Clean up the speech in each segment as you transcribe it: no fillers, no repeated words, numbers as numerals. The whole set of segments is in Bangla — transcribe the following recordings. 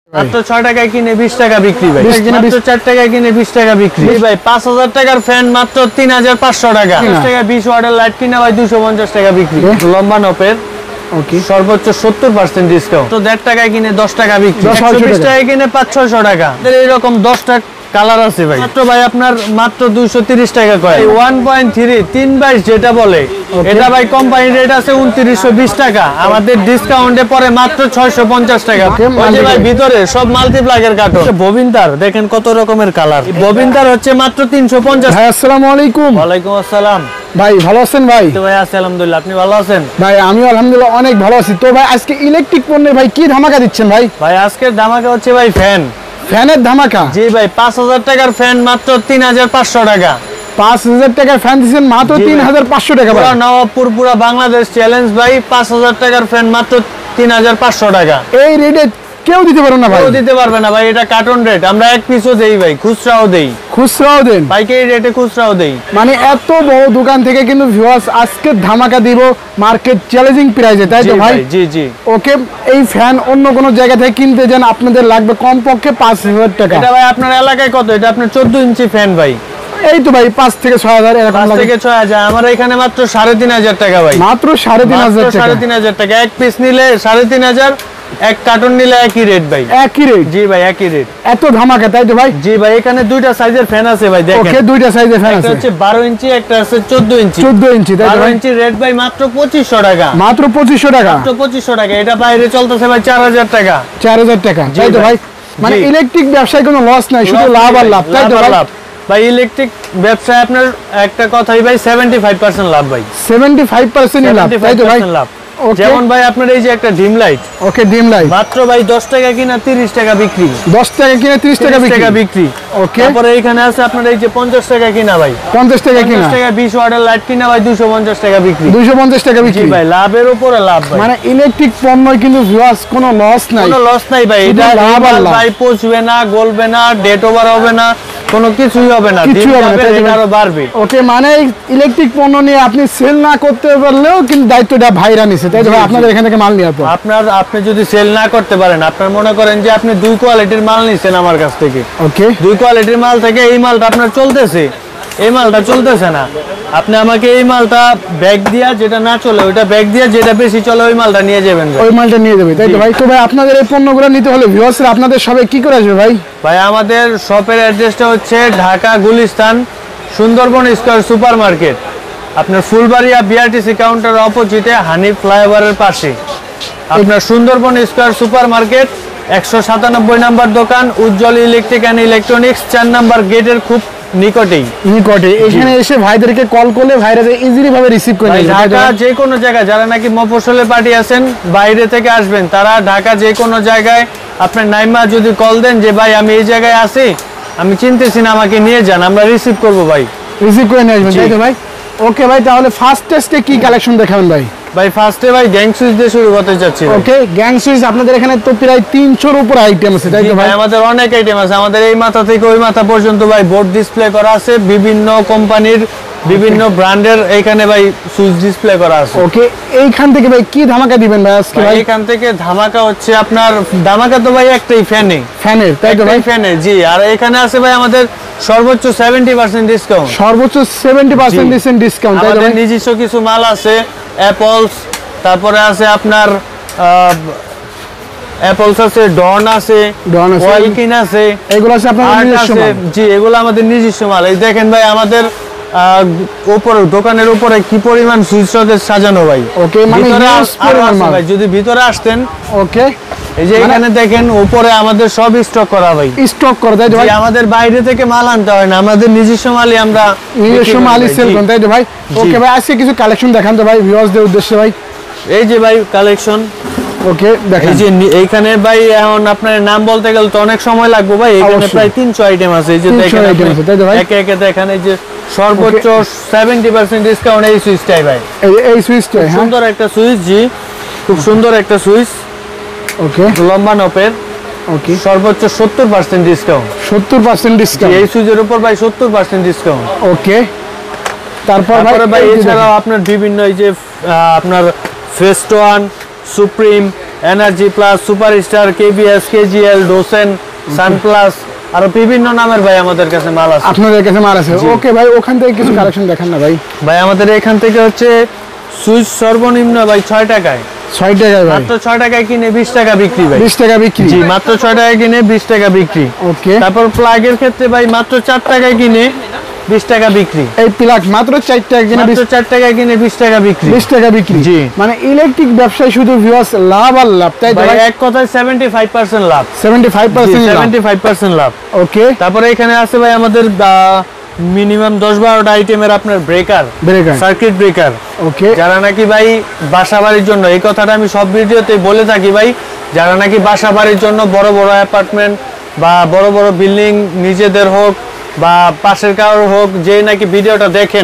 মাত্র 6 টাকায় কিনে 20 টাকা বিক্রি ভাই। মাত্র 4 টাকায় কিনে 20 টাকা বিক্রি ভাই। 5000 টাকার ফ্যান মাত্র 3500 টাকা। 10 টাকা 20 ওয়াটের লাইট কিনে ভাই 250 টাকা বিক্রি। লম্বা নপের সর্বোচ্চ 70% ডিসকাউন্ট। তো 1.5 টাকায় কিনে 10 টাকা বিক্রি। 120 টাকায় কিনে 500-600 টাকা। এরকম 10 টাকা কালার আছে ভাই। মাত্র ভাই আপনার মাত্র 230 টাকা কয়। 1.3 3/22 যেটা বলে এটা ভাই কোম্পানি রেট আছে 2920 টাকা। আমাদের ডিসকাউন্টে পরে মাত্র 650 টাকা। ওই যে ভাই ভিতরে সব মাল্টিপ্লাগের কার্টন। ববিনতার দেখেন কত রকমের কালার। ববিনতার হচ্ছে মাত্র 350। ভাই আসসালামু আলাইকুম। ওয়ালাইকুম আসসালাম। ভাই ভালো আছেন ভাই? তো ভাই আছি আলহামদুলিল্লাহ। আপনি ভালো আছেন? ভাই আমিও আলহামদুলিল্লাহ অনেক ভালো আছি। তো ভাই আজকে ইলেকট্রিক পণ্যে ভাই কি ধামাকা দিচ্ছেন ভাই? ভাই আজকের ধামাকা হচ্ছে ভাই ফ্যানের ধামাকা। জি ভাই 5000 টাকার ফ্যান মাত্র 3500 টাকা। 5000 টাকার ফ্যান দিচ্ছেন মাত্র 3500 টাকা ভাই। পুরো নবাবপুর পুরো বাংলাদেশ চ্যালেঞ্জ ভাই। 5000 টাকার ফ্যান মাত্র 3500 টাকা। এই রেটে কেউ দিতে পারবে না ভাই। কেউ দিতে পারবে না ভাই। এটা কার্টন রেট। আমরা এক পিসও দেই ভাই, খুচরাও দেই। খুচরাও দেন? পাইকারি রেটে খুচরাও দেই। মানে এত বড় দোকান থেকে কিন্তু ভিউয়ার্স আজকে ধামাকা দিব মার্কেট চ্যালেঞ্জিং প্রাইসে, তাই তো ভাই? জি জি। ওকে, এই ফ্যান অন্য কোন জায়গা থেকে কিনতে যান আপনাদের লাগবে কমপক্ষে 5000 টাকা। এটা ভাই আপনার এলাকায় কত? এটা আপনার 14 ইঞ্চি ফ্যান ভাই। এই তো ভাই 5 থেকে 6000 এরকম লাগে। 5 থেকে 6000। আমার এখানে মাত্র 3500 টাকা ভাই। মাত্র 3500 টাকা। 3500 টাকা। এক পিস নিলে 3500, এক কার্টন নিলে একই রেট ভাই। একই রেট? জি ভাই একই রেট। এত ধামাকা, তাই তো ভাই? জি ভাই। এখানে দুইটা সাইজের ফ্যান আছে ভাই দেখেন। ওকে, দুইটা সাইজের ফ্যান আছে। একটা হচ্ছে 12 ইঞ্চি, একটা আছে 14 ইঞ্চি। 14 ইঞ্চি, তাই তো 12 ভাই? ইঞ্চি রেট ভাই মাত্র 2500 টাকা। মাত্র 2500 টাকা। মাত্র 2500 টাকা। এটা বাইরে চলতেছে ভাই 4000 টাকা। 4000 টাকা, তাই তো ভাই? মানে ইলেকট্রিক ব্যবসায় কোনো লস নাই, শুধু লাভ আর লাভ, তাই তো ভাই? ভাই ইলেকট্রিক ব্যবসায় আপনার একটা কথাই ভাই 75% লাভ ভাই। 75% লাভ, তাই তো ভাই? লাভ। যেমন ভাই আপনার এই যে একটা ডিম লাইট। ওকে, ডিম লাইট মাত্র ভাই 10 টাকা কিনা 30 টাকা বিক্রি। 10 টাকা কিনা 30 টাকা বিক্রি। ওকে। তারপরে এখানে আছে আপনার এই যে 50 টাকা কিনা ভাই। 50 টাকা কিনা। 50 টাকা 20 ওয়াটের লাইট কিনা ভাই 250 টাকা বিক্রি। 250 টাকা বিক্রি। জি ভাই, লাভের উপরে লাভ ভাই। মানে ইলেকট্রিক পণ্যই কিন্তু ভিউয়ার্স কোনো লস নাই। কোনো লস নাই ভাই। এটা লাভ আর লাভ ভাই। পচবে না, গলবে না, ডেট ওভার হবে না, কোনো কিছুই হবে না। কিছু হবে না, এটা আরো বাড়বে। ওকে, মানে ইলেকট্রিক পণ্য নিয়ে আপনি সেল না করতে পারলেও কিন্তু দায়িত্বটা ভাইরা নিছে, তাই তো ভাই? আপনাদের এখান থেকে মাল নিয়ে আপনি যদি সেল না করতে পারেন, আপনার মনে করেন যে আপনি 2 কোয়ালিটির মাল নিছেন আমার কাছ থেকে। ওকে, 2 কোয়ালিটির মাল থেকে এই মালটা আপনার চলতেছে, এই মালটা চলতেছে না, আপনি আমাকে এই মালটা ব্যাগ দিয়া, যেটা না চলে ওইটা ব্যাগ দিয়া, যেটা বেশি চলে ওই মালটা নিয়ে যাবেন। ওই মালটা নিয়ে যাবে, তাই তো ভাই? তো ভাই আপনাদের এই পণ্যগুলো নিতে হলে ভিউয়ার্সরা আপনাদের সবাই কি করে আসবে ভাই? ভাই আমাদের শপের অ্যাড্রেসটা হচ্ছে Dhaka Gulistan Sundarban square super market. আপনার ফুলবাড়িয়া বিআরটিসি কাউন্টার অপোজিটে হানি ফ্লাইওভারের পাশে আপনার Sundarban square super market. 197 number দোকান, Ujjwal electric and electronics, 4 number গেটের খুব নিকটে। এখানে এসে ভাইদেরকে কল করলে ভাইরা ইজিলি ভাবে রিসিভ করে নেবে। ঢাকা যে কোনো জায়গায় যারা নাকি মফস্বলে পার্টি আছেন, বাইরে থেকে আসবেন, তারা ঢাকা যে কোনো জায়গায় আপনার নাইমা যদি কল দেন যে ভাই আমি এই জায়গায় আছি, আমি চিনতেছি না, আমাকে নিয়ে যান, আমরা রিসিভ করবো ভাই। রিসিভ করে নিয়ে আসবেন, তাই তো ভাই? ওকে ভাই, তাহলে ফার্স্ট টেস্টে কি কালেকশন দেখাবেন ভাই? ভাই ফার্স্টে ভাই গ্যাং সুইচ দিয়ে শুরু করতে চাচ্ছি। ওকে, গ্যাং সুইচ আপনাদের এখানে তো প্রায় 300 এর উপর আইটেম আছে, তাই তো ভাই? আমাদের অনেক আইটেম আছে। আমাদের এই মাথা থেকে ওই মাথা পর্যন্ত ভাই বোর্ড ডিসপ্লে করা আছে, বিভিন্ন কোম্পানির বিভিন্ন ব্র্যান্ডের এখানে ভাই সুইচ ডিসপ্লে করা আছে। ওকে, এইখান থেকে ভাই কি ধামাকা দিবেন ভাই আজকে? ভাই এখান থেকে ধামাকা হচ্ছে আপনার ধামাকা তো ভাই একটাই ফ্যানের, তাই তো ভাই? ফ্যানের, জি। আর এখানে আছে ভাই আমাদের সর্বোচ্চ 70% ডিসকাউন্ট। সর্বোচ্চ 70% ডিসকাউন্ট, তাই তো ভাই? নিজস্ব কিছু মাল আছে, অ্যাপলস, তারপরে আছে আপনার অ্যাপলস আছে, ডন আছে, ওয়েলকিন আছে, এগুলো আছে আপনাদের নিজস্ব মাল? জি, এগুলো আমাদের নিজস্ব মাল। এই দেখেন ভাই আমাদের উপরে দোকানের উপরে কি পরিমাণ সুইচ সাজানো ভাই। ওকে, মানে ভাই যদি ভিতরে আসতেন। ওকে, এই যে এখানে দেখেন উপরে আমাদের সব স্টক করা ভাই। স্টক করা, তাই তো ভাই? আমাদের বাইরে থেকে মাল আনতে হয় না, আমাদের নিজস্ব মালই আমরা নিজস্ব মালই সেল করেন, তাই তো ভাই? ওকে ভাই, আজকে কিছু কালেকশন দেখান তো ভাই ভিউয়ার্সদের উদ্দেশ্যে ভাই। এই যে ভাই কালেকশন। ওকে, দেখেন এই যে এইখানে ভাই এখন আপনার নাম বলতে গেলে তো অনেক সময় লাগবে ভাই। এখানে প্রায় 300 আইটেম আছে। এই যে দেখেন একে একে দেখেন, এই যে সর্বোচ্চ 70% ডিসকাউন্ট এই সুইচটাই ভাই। এই সুইচটাই সুন্দর একটা সুইচ, জি, খুব সুন্দর একটা সুইচ। ওকে, লম্বা নপের। ওকে, সর্বোচ্চ 70% ডিসকাউন্ট। 70% ডিসকাউন্ট এই সুইচের উপর ভাই 70% ডিসকাউন্ট। ওকে, তারপর ভাই এছাড়াও আপনার বিভিন্ন এই যে আপনার ফেস্টোয়ান, Supreme, Energy Plus, Superstar, KBS, KGL, ডোসেন, সানপ্লাস, আর বিভিন্ন নামের ভাই আমাদের কাছে মাল আছে। আপনাদের কাছে মাল আছে। ওকে ভাই, ওখান থেকে কিছু কালেকশন দেখান না ভাই। ভাই আমাদের এখান থেকে হচ্ছে সুইচ সর্বনিম্ন ভাই 6 টাকায়। 6 টাকায় ভাই? মাত্র 6 টাকায় কিনে 20 টাকা বিক্রি ভাই। 20 টাকা বিক্রি? জি, মাত্র 6 টাকায় কিনে 20 টাকা বিক্রি। ওকে। তারপর প্লাগের ক্ষেত্রে ভাই মাত্র 4 টাকায় কিনে 20 টাকা বিক্রি। এই প্লাগ মাত্র 4 টাকা কিনে, মাত্র 4 টাকায় কিনে 20 টাকা বিক্রি। 20 টাকা বিক্রি? জি। মানে ইলেকট্রিক ব্যবসায় শুধু ভিউয়ার্স লাভ আর লাভ, তাই তো ভাই? ভাই এক কথায় 75% লাভ। 75% লাভ? 75% লাভ। ওকে। তারপরে এখানে আছে ভাই আমাদের মিনিমাম 10-12টা আইটেমের আপনার ব্রেকার, সার্কিট ব্রেকার। ওকে। যারা নাকি ভাই বাসা বাড়ির জন্য, এই কথাটা আমি সব ভিডিওতে বলে থাকি ভাই, যারা নাকি বাসা বাড়ির জন্য বড় বড় অ্যাপার্টমেন্ট বা বড় বড় বিল্ডিং নিজেদের হোক বা পাশের কারোর হোক, যে নাকি ভিডিওটা দেখেন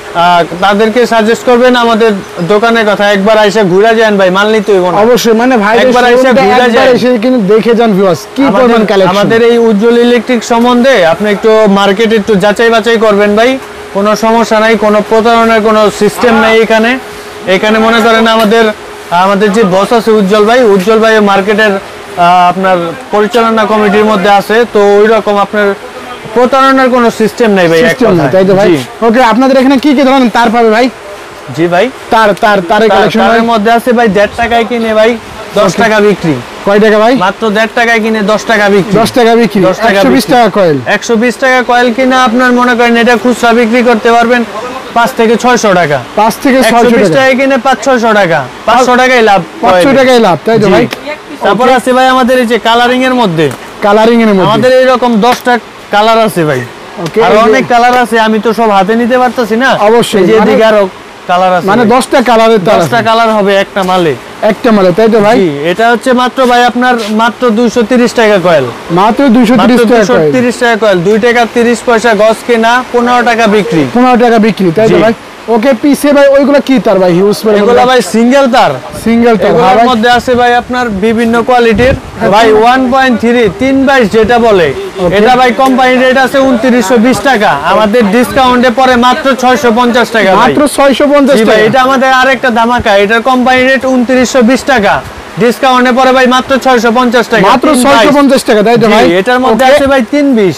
তাদেরকে সাজেস্ট করবেন আমাদের দোকানের কথা। একবার এসে ঘুরে যান ভাই, মাল নিতে হইব না। অবশ্যই, মানে ভাই একবার এসে ঘুরে যান, এসে কিন্তু দেখে যান ভিউয়ার্স কি পরিমাণ কালেকশন। আমাদের এই উজ্জ্বল ইলেকট্রিক সম্বন্ধে আপনি একটু মার্কেটে একটু যাচাই বাছাই করবেন ভাই, কোনো সমস্যা নাই, কোনো প্রতারণার কোনো সিস্টেম নাই এখানে। এখানে মনে করেন আমাদের যে বস আছে উজ্জ্বল ভাই মার্কেটের আপনার পরিচালনা কমিটির মধ্যে আছে, তো ওই রকম আপনার প্রতারণার কোনো সিস্টেম নাই ভাই। সিস্টেম নাই, তাই তো ভাই? ওকে। আপনাদের এখানে কি কি ধরনের তার পাবে ভাই? জি ভাই, তারের কালেকশনের মধ্যে আছে ভাই 1.5 টাকায় কিনে ভাই 10 টাকা বিক্রি। কয় টাকা ভাই? মাত্র 1.5 টাকায় কিনে 10 টাকা বিক্রি। 10 টাকা বিক্রি? 120 টাকা কয়েল? 120 টাকা কয়েল কিনা আপনার মনে করেন এটা খুচরা বিক্রি করতে পারবেন 5 থেকে 600 টাকা। 5 থেকে 600 টাকা কিনে 500-600 টাকা, 500 টাকাই লাভ। 500 টাকাই লাভ, তাই তো ভাই? তারপর আছে ভাই আমাদের এই যে কালারিং এর মধ্যে, আমাদের এইরকম 10টা কালার আছে ভাই। আর অনেক কালার আছে, আমি তো সব হাতে নিতে পারতাছি না। অবশ্যই, যে দিকে আরো কালার আছে, মানে 10টা কালারের তার, 10টা কালার হবে একটা মালে, তাই তো ভাই? এটা হচ্ছে মাত্র ভাই আপনার মাত্র 230 টাকা কয়েল। মাত্র 230 টাকা কয়েল, 2 টাকা 30 পয়সা গজ কেনা, 15 টাকা বিক্রি। 15 টাকা বিক্রি, তাই তো ভাই? ওকে। পিছে ভাই ওইগুলো কি তার ভাই? হিউজ এগুলো ভাই সিঙ্গেল তার। এগুলোর মধ্যে আছে ভাই আপনার বিভিন্ন কোয়ালিটির ভাই 1.3 3/22 যেটা বলে, এটা ভাই কোম্পানি রেট আছে 2920 টাকা, আমাদের ডিসকাউন্টে পরে মাত্র 650 টাকা। মাত্র 650 টাকা? এটা আমাদের আরেকটা ধামাকা, এটার কোম্পানি রেট 2920 টাকা, ডিসকাউন্টে পরে ভাই মাত্র 650 টাকা। মাত্র 650 টাকা, তাই তো ভাই? এটার মধ্যে আছে ভাই 320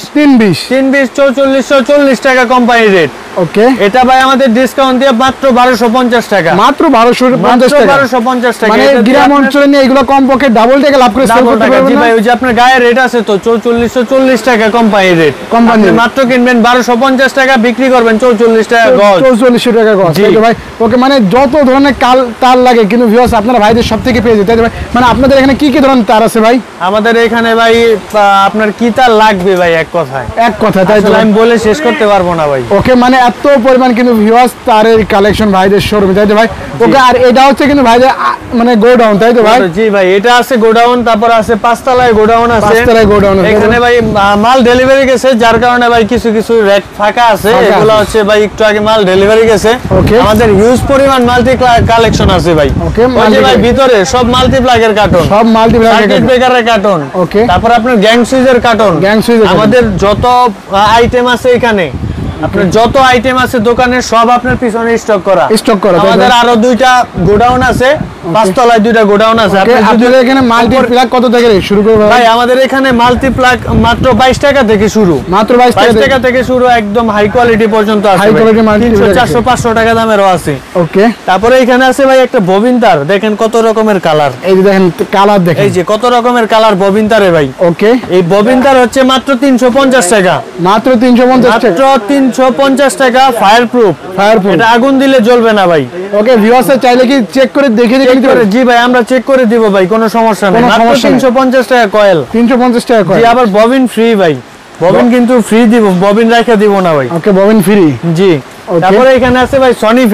4440 টাকা কোম্পানি রেট। ওকে। এটা ভাই আমাদের ডিসকাউন্ট দিয়ে মাত্র 1250 টাকা। মাত্র 1250 টাকা? 1250 টাকা। মানে গ্রাম অঞ্চলে নিয়ে এগুলো কমপক্ষে ডাবল টাকা লাভ করে সেল করতে পারবেন। জি ভাই, ওই যে আপনার গায়ের রেট আছে তো 4440 টাকা কোম্পানি রেট, আপনি মাত্র কিনবেন 1250 টাকা, বিক্রি করবেন 44 টাকা গজ। 4400 টাকা গজ, তাই তো ভাই? ওকে। মানে যত ধরনের তার লাগে কিন্তু ভিউয়ার্স আপনারা ভাইদের সব থেকে পেয়ে যেতে, ভাই মানে আপনাদের এখানে কি কি ধরনের তার আছে ভাই? আমাদের এখানে ভাই আপনার কি তার লাগবে ভাই এক কথায়, তাই তো আমি বলে শেষ করতে পারবো না ভাই। ওকে। মানে এত পরিমাণ কিন্তু ভিউয়ার্স তারের কালেকশন ভাইদের শোরুমে, তাই তো ভাই? ওকে। আর এটা হচ্ছে কিন্তু ভাইদের মানে গোডাউন, তাই তো ভাই? জি ভাই, এটা আছে গোডাউন, তারপর আছে 5 তলায় গোডাউন আছে। 5 তলায় গোডাউন আছে। এখানে ভাই মাল ডেলিভারি গেছে, যার কারণে ভাই কিছু রেট ফাঁকা আছে। এগুলো হচ্ছে ভাই একটু আগে মাল ডেলিভারি গেছে। আমাদের হিউজ পরিমাণ মাল্টি কালেকশন আছে ভাই। ওকে। মানে ভাই ভিতরে সব মাল্টি প্লাগের কার্টন, সব মাল্টি প্লাগের ব্রেকারের কার্টন। ওকে। তারপর আপনার গ্যাং সুইচের কার্টন। আমাদের যত আইটেম আছে এখানে, আপনার যত আইটেম আছে দোকানে সব আপনার পিছনে স্টক করা। আমাদের আরো 2টা গোডাউন আছে, 5 তলায় 2টা গোডাউন আছে। আপনাদের এখানে মাল্টি প্লাগ কত থেকে শুরু করবে ভাই? আমাদের এখানে মাল্টি প্লাগ মাত্র 22 টাকা থেকে শুরু, মাত্র 22 টাকা থেকে শুরু, একদম হাই কোয়ালিটি পর্যন্ত আছে। হাই কোয়ালিটি মাল্টি 300 400 500 টাকা দামেরও আছে। ওকে। তারপরে এখানে আছে ভাই একটা ববিন তার, দেখেন কত রকমের কালার। এই যে দেখেন কালার, দেখেন এই যে কত রকমের কালার ববিন তারে ভাই। ওকে। এই ববিন তার হচ্ছে মাত্র 350 টাকা। মাত্র 350 টাকা? মাত্র 350 টাকা। ফায়ার প্রুফ, এটা আগুন দিলে জ্বলবে না ভাই। ওকে। ভিউয়ার্স চাইলে কি চেক করে দেখে নিতে পারে? জি ভাই, আমরা চেক করে দিব ভাই, কোনো সমস্যা নেই। মাত্র 350 টাকা কয়েল। 350 টাকা কয়েল। জি, আবার ববিন ফ্রি ভাই, ববিন কিন্তু ফ্রি দিব, ববিন রেখে দিব না ভাই। Okay, bobbin free. জি। তারপরে এখানে আছে ভাই সনি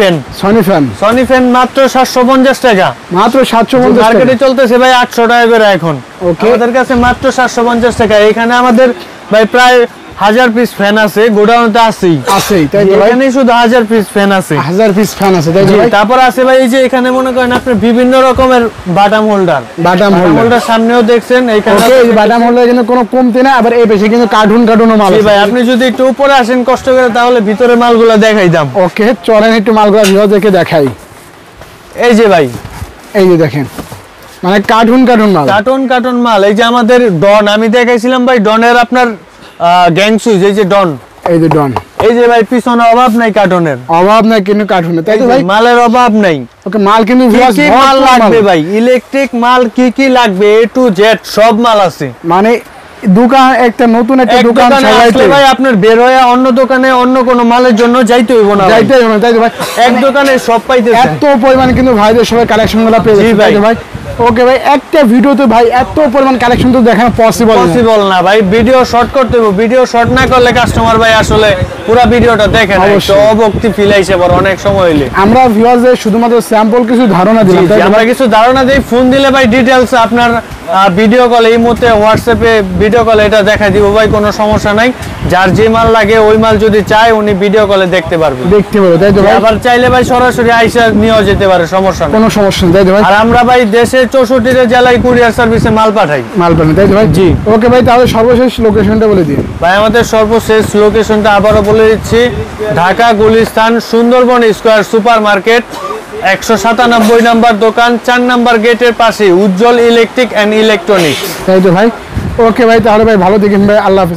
ফ্যান মাত্র 750 টাকা। মাত্র 750 টাকা? মার্কেটে চলতেছে ভাই 800 টাকা করে এখন। আমাদের কাছে মাত্র 750 টাকা। এখানে আমাদের ভাই প্রায় 1000 পিস ফ্যান আছে, গোডাউনতে আছেই, তাই তো ভাই? এখানে শুধু 1000 পিস ফ্যান আছে। 1000 পিস ফ্যান আছে, তাই তো ভাই? তারপর আছে ভাই এই যে এখানে মনে করেন আপনি বিভিন্ন রকমের বাটাম হোল্ডার সামনেও দেখছেন। এখানে এই বাটাম হোল্ডার কিন্তু কোনো কমতি না, আবার এই বেশি কিন্তু কার্টুনও মাল আছে। ভাই আপনি যদি একটু উপরে আসেন কষ্ট করে, তাহলে ভিতরে মালগুলো দেখাই দাম। ওকে, চলেন একটু মালগুলো ভিডিও দেখে দেখাই। এই যে ভাই, এই যে দেখেন মানে কার্টুন মাল। কার্টুন মাল। এই যে আমাদের ডন আমি দেখাইছিলাম ভাই, ডনের আপনার গ্যাং সুইচ, এই যে ডন, এই যে ডন, এই যে ভাই পিছনে অভাব নাই কার্টুনের, অভাব নাই কিন্তু কার্টুনে, তাই তো ভাই? মালের অভাব নাই। ওকে, মাল কিন্তু কি কি মাল লাগবে ভাই, ইলেকট্রিক মাল কি কি লাগবে A to Z সব মাল আছে। মানে দোকান একটা নতুন একটা দোকান আসলে ভাই আপনার বের হয়ে অন্য দোকানে অন্য কোনো মালের জন্য যাইতে হইব না, যাইতে হবে না, তাই তো ভাই? এক দোকানে সব পাইতেছেন। এত পরিমাণ কিন্তু ভাইদের সবাই কালেকশনগুলো পেয়ে যাচ্ছে, তাই তো ভাই? ওকে ভাই, একটা ভিডিওতে ভাই এত পরিমাণ কালেকশন তো দেখানো পসিবল না ভাই, ভিডিও শর্ট করতে হবে, ভিডিও শর্ট না করলে কাস্টমার ভাই আসলে পুরো ভিডিওটা দেখে না, তো অভক্তি ফিল আইছে বড় অনেক সময় হইলে। আমরা ভিউয়ারদের শুধুমাত্র স্যাম্পল কিছু ধারণা দিলাম, তাই তো আমরা ভাই? কিছু ধারণা দেই, ফোন দিলে ভাই ডিটেইলস আপনার ভিডিও কল, এই মুহূর্তে হোয়াটসঅ্যাপে ভিডিও কলে এটা দেখাই দিব ভাই, কোনো সমস্যা নাই। যার যে মাল লাগে ওই মাল যদি চায় উনি ভিডিও কলে দেখতে পারবে, তাই তো ভাই? আবার চাইলে ভাই সরাসরি আইসা নিয়েও যেতে পারে, সমস্যা নেই, কোনো সমস্যা নেই, তাই তো ভাই? আর আমরা ভাই দেশের 64টা জেলায় কুরিয়ার সার্ভিসে মাল পাঠাই, তাই তো ভাই? জি। ওকে ভাই, তাহলে সর্বশেষ লোকেশনটা বলে দিন ভাই। আমাদের সর্বশেষ লোকেশনটা আবারও বলে দিচ্ছি, Dhaka Gulistan Sundarban square super market, 197 number দোকান, 4 নাম্বার গেটের পাশে উজ্জ্বল ইলেকট্রিক এন্ড ইলেকট্রনিক্স। তাই তো ভাই? ওকে ভাই, তাহলে ভাই ভালো দেখেন ভাই, আল্লাহ হাফেজ।